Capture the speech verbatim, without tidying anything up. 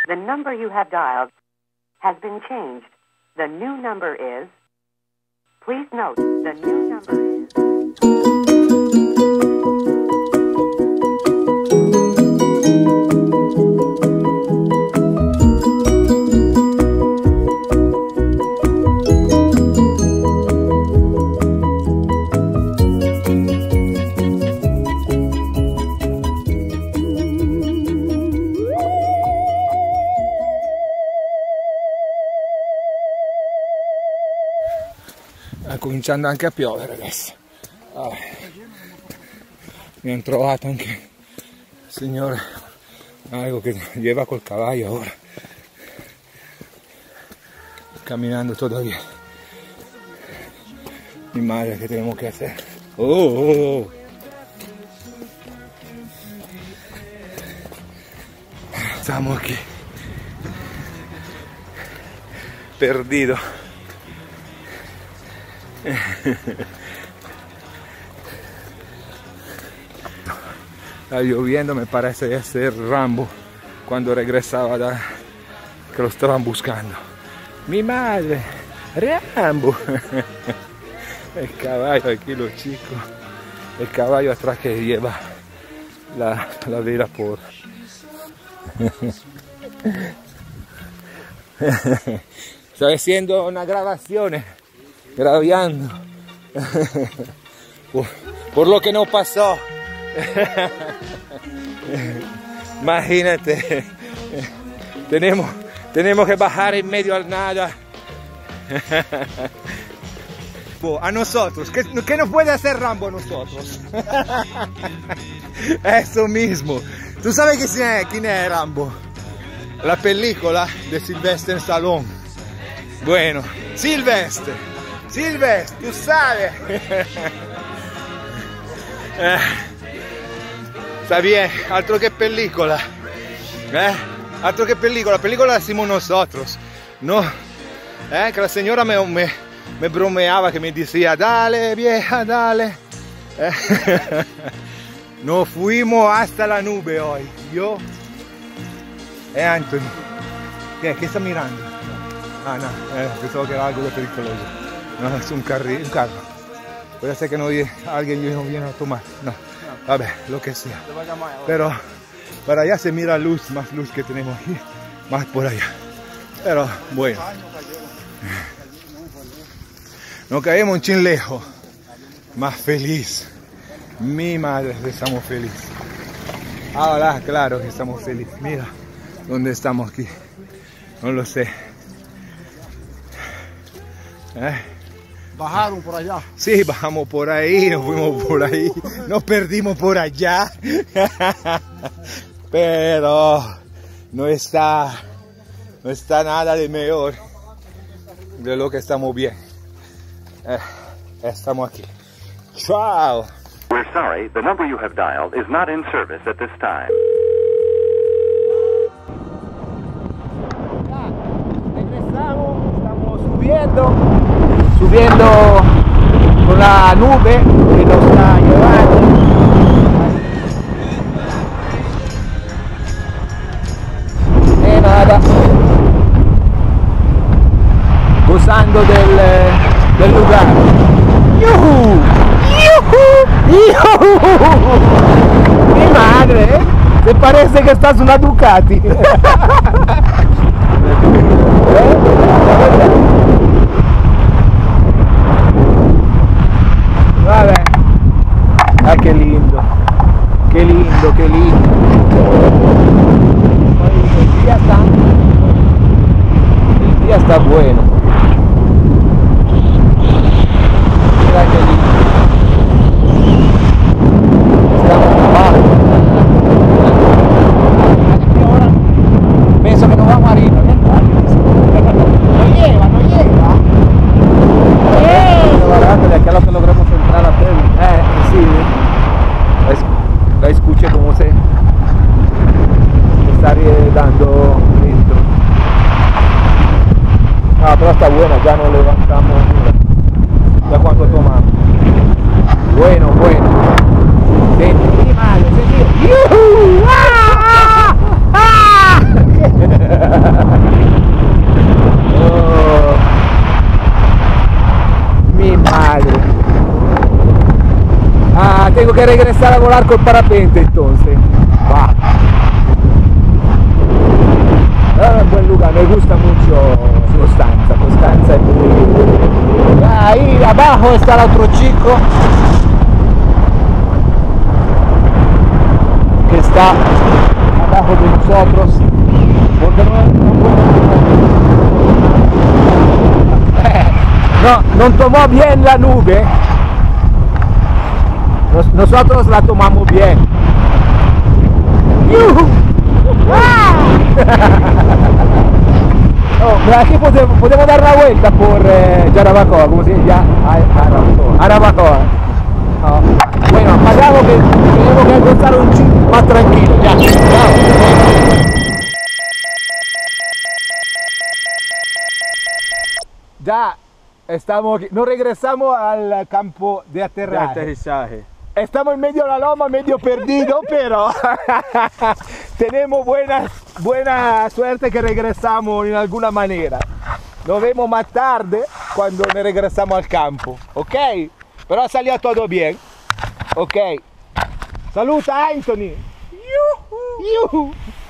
The number you have dialed has been changed. The new number is... Please note, the new number is... Sta cominciando anche a piovere adesso. Ah, mi hanno trovato anche il signore algo che lleva col cavallo ora, camminando todavía. Mi madre, ¿qué tenemos que hacer? Oh, oh, oh. Estamos aquí perdidos. Está lloviendo, me parece de ser Rambo cuando regresaba da, que lo estaban buscando. Mi madre, Rambo. El caballo aquí, los chicos. El caballo atrás que lleva la, la vela por. Estoy haciendo una grabación. Grabando por, por lo que nos pasó. Imagínate, tenemos, tenemos que bajar en medio al nada. A nosotros, ¿qué, qué nos puede hacer Rambo a nosotros? Eso mismo. ¿Tú sabes quién es, quién es Rambo? La película de Sylvester Stallone. Bueno, Sylvester. Silvestre, tú sabes. eh, está bien, altro che pellicola. Eh, altro che pellicola, pellicola la hicimos nosotros. No, eh, que la señora me, me, me bromeaba, que me decía, dale vieja, dale. Eh, nos fuimos hasta la nube hoy. Yo e Anthony. ¿Qué, qué está mirando? Ah, no, eh, pensaba que era algo de pericoloso. No, es un, carri un carro. Puede ser que no alguien no viene a tomar. No, a ver, lo que sea. Pero para allá se mira luz, más luz que tenemos aquí, más por allá. Pero bueno, nos caemos un chin lejos, más feliz. Mi madre, estamos felices. Ahora, claro que estamos felices. Mira dónde estamos aquí. No lo sé. ¿Eh? Bajaron por allá. Sí, bajamos por ahí, nos fuimos por ahí, nos perdimos por allá. Pero no está, no está nada de mejor de lo que estamos bien. Eh, estamos aquí. Chao. We're sorry, the number you have dialed is not in service at this time. Regresamos, estamos subiendo. Subiendo con la nube que nos está llevando. Y nada, gozando del, del lugar. ¡Yuhu! ¡Yuhu! ¡Yuhu! Mi madre, te parece que estás una Ducati. Vabbè, ah, che lindo, che lindo, che lindo. El día está, el día está bueno. Mira che lindo. Estamos abajo. Ahora penso che non vamos arriba. No lleva, no lleva. Barato, de aquí a lo que logremos entrar a Perú. Eh, sí, la, la escuché como se está dando dentro. Ah, pero está buena, ya nos levantamos. Mira, ya cuánto tomamos. Bueno, bueno. Sentí mal, sentí. ¡Yuhu! ¡Ah! ¡Ah! que regresar a volar con parapente entonces. Va. Ah, buen lugar, me gusta mucho Constanza, Constanza es muy... Ahí abajo está el otro chico que está abajo de nosotros. Porque no, no, no, no tomó bien la nube. Nos, nosotros la tomamos bien. ¡Yuhu! Oh, aquí podemos, podemos dar la vuelta por eh, Jarabacoa, ¿cómo se llama? Jarabacoa. Jarabacoa. Oh. Bueno, pasamos que tenemos que encontrar un chip más tranquilo. Ya, chao. Ya estamos aquí. Nos regresamos al campo de aterraje. De aterrizaje. Estamos en medio de la loma, medio perdido, pero tenemos buena, buena suerte que regresamos en alguna manera. Nos vemos más tarde cuando nos regresamos al campo, ¿ok? Pero ha salido todo bien, ¿ok? Saluta, Anthony. Yuhu. Yuhu.